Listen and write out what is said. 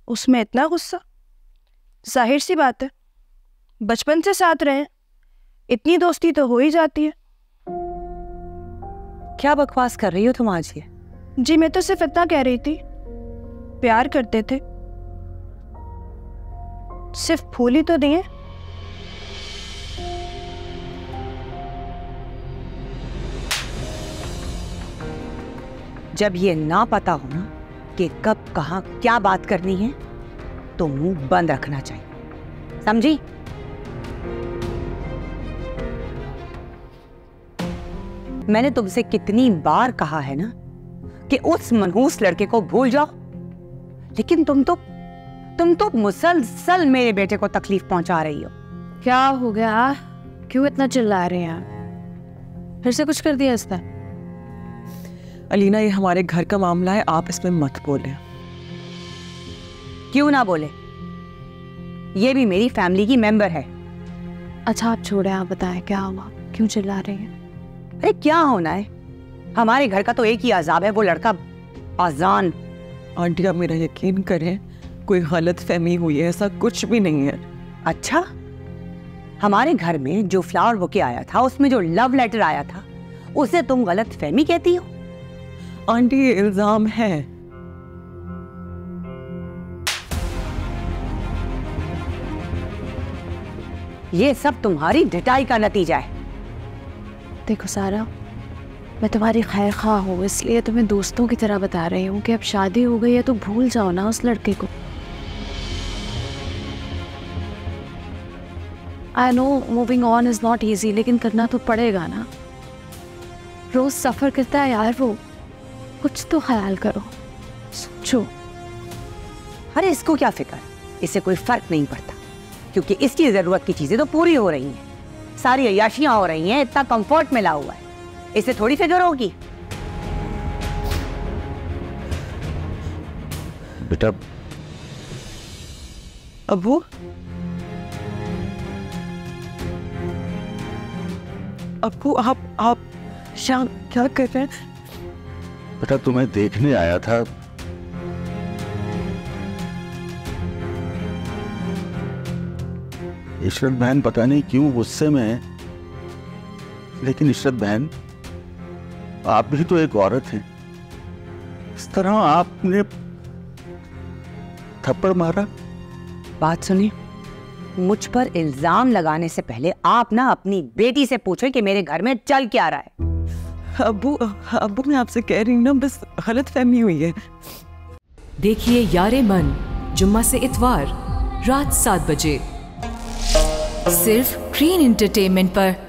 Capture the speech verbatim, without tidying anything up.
उसमें इतना गुस्सा? जाहिर सी बात है, बचपन से साथ रहे, इतनी दोस्ती तो हो ही जाती है। क्या बकवास कर रही हो तुम आज ये? जी मैं तो सिर्फ इतना कह रही थी, प्यार करते थे, सिर्फ फूल ही तो दिए। जब ये ना पता हो ना कि कब कहाँ क्या बात करनी है तो मुंह बंद रखना चाहिए, समझी? मैंने तुमसे कितनी बार कहा है ना कि उस मनहूस लड़के को भूल जाओ, लेकिन तुम तो तुम तो मुसलसल मेरे बेटे को तकलीफ पहुंचा रही हो। क्या हो गया? क्यों इतना चिल्ला रहे हैं? फिर से कुछ कर दिया इसने? अलीना, ये हमारे घर का मामला है, आप इसमें मत बोले। क्यों ना बोले? ये भी मेरी फैमिली की मेंबर है। अच्छा आप छोड़े, आप बताएं क्या हुआ, क्यों चिल्ला रहे हैं? अरे क्या होना है, हमारे घर का तो एक ही अजाब है, वो लड़का आजान। आंटी आप मेरा यकीन करें, कोई गलत फहमी हुई है, ऐसा कुछ भी नहीं है। अच्छा, हमारे घर में जो फ्लावर बुके आया था, उसमें जो लव लेटर आया था, उसे तुम गलत फहमी कहती हो? आंटी ये इल्जाम है। ये सब तुम्हारी ढिठाई का नतीजा है। देखो सारा, मैं तुम्हारी खैर खा हूँ, इसलिए तुम्हें दोस्तों की तरह बता रही हूँ कि अब शादी हो गई है तो भूल जाओ ना उस लड़के को। I know moving on is not easy, लेकिन करना तो पड़ेगा ना। रोज सफर करता है यार वो, कुछ तो ख्याल करो, सोचो। अरे इसको क्या फिक्र, इससे कोई फर्क नहीं पड़ता, क्योंकि इसकी जरूरत की चीजें तो पूरी हो रही हैं, सारी अय्याशियां हो रही हैं, इतना कंफर्ट मिला हुआ है, इससे थोड़ी फिक्र होगी। बेटा अबू, अबू आप आप शाम क्या कर रहे हैं? बेटा तुम्हें देखने आया था। इशरत बहन पता नहीं क्यों गुस्से में है, लेकिन इशरत बहन आप भी तो एक औरत हैं, इस तरह आपने थप्पड़ मारा। बात सुनिए, मुझ पर इल्जाम लगाने से पहले आप ना अपनी बेटी से पूछो कि मेरे घर में चल क्या रहा है। अबू अबू मैं आपसे कह रही हूँ ना, बस गलत फहमी हुई है। देखिए यारे मन जुम्मा से इतवार रात सात बजे सिर्फ ग्रीन एंटरटेनमेंट पर।